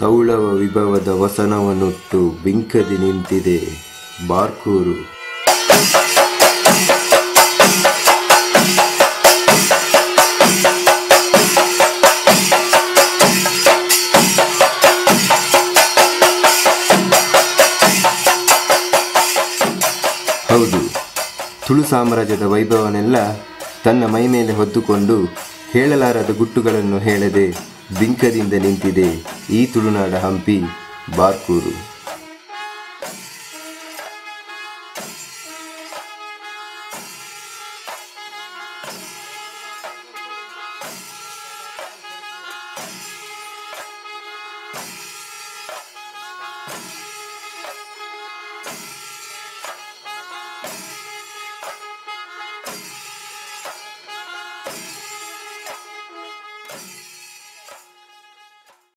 ತೌಳವ ವಿಭವದ ವಸನವನ್ನುಟ್ಟು ಬಿಂಕದಿ ನಿಂತಿದೆ ಬಾರ್ಕೂರು. ಹೌದು, ತುಳು ಸಾಮ್ರಾಜ್ಯದ ವೈಭವನೆಲ್ಲ ತನ್ನ ಮೈ ಮೇಲೆ ಹೊತ್ತುಕೊಂಡು ಹೇಳಲಾರದ ಗುಟ್ಟುಗಳನ್ನು ಹೇಳದೆ ಬಿಂಕದಿಂದ ನಿಂತಿದೆ ಈ ತುಳುನಾಡ ಹಂಪಿ ಬಾರ್ಕೂರು.